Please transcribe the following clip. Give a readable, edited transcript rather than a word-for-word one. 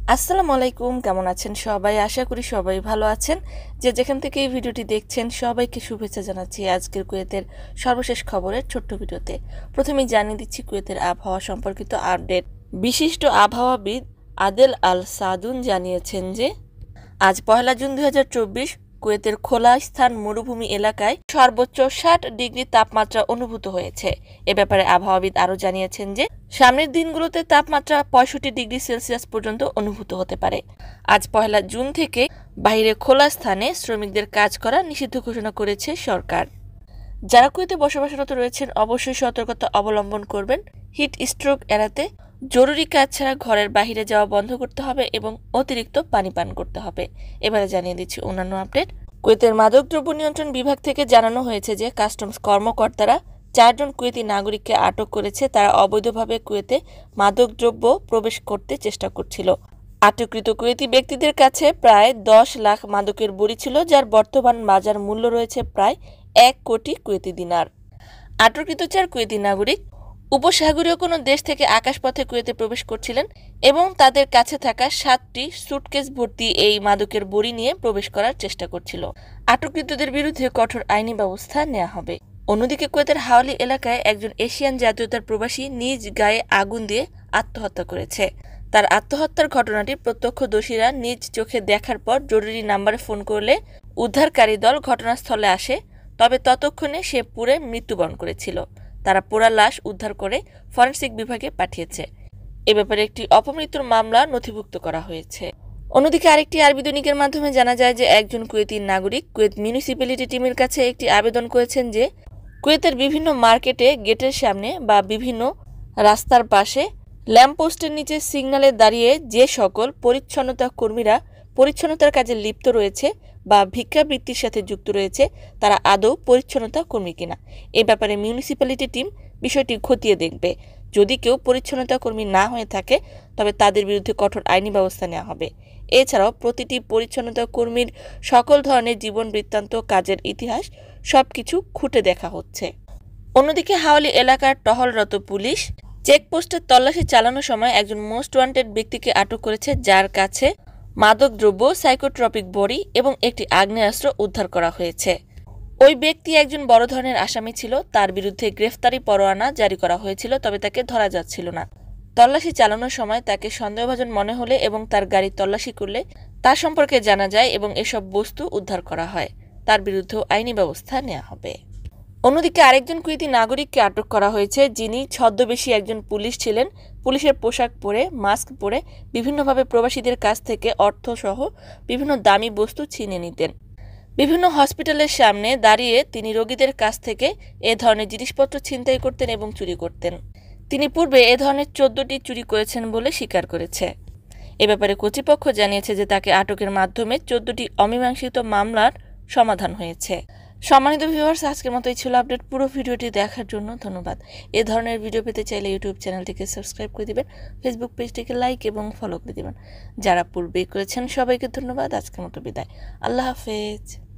আসসালামু আলাইকুম, কেমন আছেন সবাই? আশা করি সবাই ভালো আছেন। যে যেখান থেকে এই ভিডিওটি দেখছেন সবাইকে শুভেচ্ছা জানাচ্ছি আজকের কুয়েতের সর্বশেষ খবরের ছোট্ট ভিডিওতে। প্রথমেই জানিয়ে দিচ্ছি কুয়েতের আবহাওয়া সম্পর্কিত আপডেট। বিশিষ্ট আবহাওয়াবিদ আদেল আল সাদুন জানিয়েছেন যে আজ 1 জুন 2024 কুয়েতের খোলা স্থান মরুভূমি এলাকায় সর্বোচ্চ 60 ডিগ্রি তাপমাত্রা অনুভূত হয়েছে। এ ব্যাপারে আবহাওয়াবিদ আরও জানিয়েছেন যে সামনের দিনগুলোতে তাপমাত্রা 65 ডিগ্রি সেলসিয়াস পর্যন্ত অনুভূত হতে পারে। আজ 1 জুন থেকে বাইরে খোলা স্থানে শ্রমিকদের কাজ করা নিষিদ্ধ ঘোষণা করেছে সরকার। যারা কুয়েতে বসবাসরত রয়েছেন অবশ্যই সতর্কতা অবলম্বন করবেন। হিট স্ট্রোক এড়াতে জরুরি কাজ ছাড়া ঘরের বাইরে যাওয়া বন্ধ করতে হবে এবং অতিরিক্ত পানি পান করতে হবে। এবারে জানিয়ে দিচ্ছি অন্যান্য আপডেট। কুয়েতের মাদকদ্রব্য নিয়ন্ত্রণ বিভাগ থেকে জানানো হয়েছে যে কাস্টমস কর্মকর্তারা 4 জন কুয়েতি নাগরিককে আটক করেছে। তারা অবৈধভাবে কুয়েতে মাদকদ্রব্য প্রবেশ করতে চেষ্টা করছিল। আটককৃত কুয়েতি ব্যক্তিদের কাছে প্রায় 10 লাখ মাদকের বড়ি ছিল, যার বর্তমান বাজার মূল্য রয়েছে প্রায় 1 কোটি কুয়েতি দিনার। আটককৃত 4 কুয়েতি নাগরিক উপসাগরীয় কোনো দেশ থেকে আকাশপথে কুয়েতে প্রবেশ করছিলেন এবং তাদের কাছে থাকা 7টি সুটকেস ভর্তি এই মাদকের বড়ি নিয়ে প্রবেশ করার চেষ্টা করছিল। আটককৃতদের বিরুদ্ধে কঠোর আইনি ব্যবস্থা নেওয়া হবে। অন্যদিকে কুয়েতের হাওলি এলাকায় একজন এশিয়ান জাতীয়তার প্রবাসী নিজ গায়ে আগুন দিয়ে আত্মহত্যা করেছে। তার আত্মহত্যার ঘটনাটি প্রত্যক্ষদর্শীরা নিজ চোখে দেখার পর জরুরি নাম্বারে ফোন করলে উদ্ধারকারী দল ঘটনাস্থলে আসে, তবে ততক্ষণে সে পুড়ে মৃত্যুবরণ করেছিল। তারা পোড়া লাশ উদ্ধার করে ফরেনসিক বিভাগে পাঠিয়েছে। এ ব্যাপারে একটি অপমৃত্যুর মামলা নথিভুক্ত করা হয়েছে। অন্যদিকে আরেকটি আরবি দৈনিকের মাধ্যমে জানা যায় যে একজন কুয়েতি নাগরিক কুয়েত মিউনিসিপ্যালিটি টিমের কাছে একটি আবেদন করেছেন যে কুয়েতের বিভিন্ন মার্কেটে গেটের সামনে বা বিভিন্ন রাস্তার পাশে ল্যাম্পপোস্টের নিচে সিগন্যালে দাঁড়িয়ে যে সকল পরিচ্ছন্নতা কর্মীরা পরিচ্ছন্নতার কাজে লিপ্ত রয়েছে বা ভিক্ষাবৃত্তির সাথে যুক্ত রয়েছে তারা আদৌ পরিচ্ছন্নতা কর্মী কিনা। এ ব্যাপারে মিউনিসিপ্যালিটি টিম বিষয়টি খতিয়ে দেখবে। যদি কেউ পরিচ্ছন্নতা কর্মী না হয়ে থাকে তবে তাদের বিরুদ্ধে কঠোর আইনি ব্যবস্থা নেওয়া হবে। এছাড়াও প্রতিটি পরিচ্ছন্নতা কর্মীর সকল ধরনের জীবন বৃত্তান্ত, কাজের ইতিহাস সবকিছু খুঁটে দেখা হচ্ছে। অন্যদিকে হাওলি এলাকার টহলরত পুলিশ চেকপোস্টে তল্লাশি চালানোর সময় একজন মোস্ট ওয়ান্টেড ব্যক্তিকে আটক করেছে, যার কাছে মাদকদ্রব্য, সাইকোট্রপিক বড়ি এবং একটি আগ্নেয়াস্ত্র উদ্ধার করা হয়েছে। ওই ব্যক্তি একজন বড় ধরনের আসামি ছিল। তার বিরুদ্ধে গ্রেফতারি পরোয়ানা জারি করা হয়েছিল, তবে তাকে ধরা যাচ্ছিল না। তল্লাশি চালানোর সময় তাকে সন্দেহভাজন মনে হলে এবং তার গাড়ি তল্লাশি করলে তার সম্পর্কে জানা যায় এবং এসব বস্তু উদ্ধার করা হয়। তার বিরুদ্ধেও আইনি ব্যবস্থা নেওয়া হবে। অন্যদিকে আরেকজন কুয়েতি নাগরিককে আটক করা হয়েছে, যিনি ছদ্মবেশী একজন পুলিশ ছিলেন। পুলিশের পোশাক পরে, মাস্ক পরে বিভিন্নভাবে প্রবাসীদের কাছ থেকে অর্থসহ বিভিন্ন দামি বস্তু ছিনিয়ে নিতেন। বিভিন্ন হসপিটালের সামনে দাঁড়িয়ে তিনি রোগীদের কাছ থেকে এ ধরনের জিনিসপত্র ছিনতাই করতেন এবং চুরি করতেন। তিনি পূর্বে এ ধরনের 14টি চুরি করেছেন বলে স্বীকার করেছে। এ ব্যাপারে কর্তৃপক্ষ জানিয়েছে যে তাকে আটকের মাধ্যমে 14টি অমীমাংসিত মামলার সমাধান হয়েছে। সম্মানিত ভিউয়ার্স, আজকের মতো এই ছিল আপডেট। পুরো ভিডিওটি দেখার জন্য ধন্যবাদ। এ ধরনের ভিডিও পেতে চাইলে ইউটিউব চ্যানেলটিকে সাবস্ক্রাইব করে দিবেন, ফেসবুক পেজটিকে লাইক এবং ফলো করে দিবেন। যারা পূর্বেই করেছেন সবাইকে ধন্যবাদ। আজকের মতো বিদায়। আল্লাহ হাফেজ।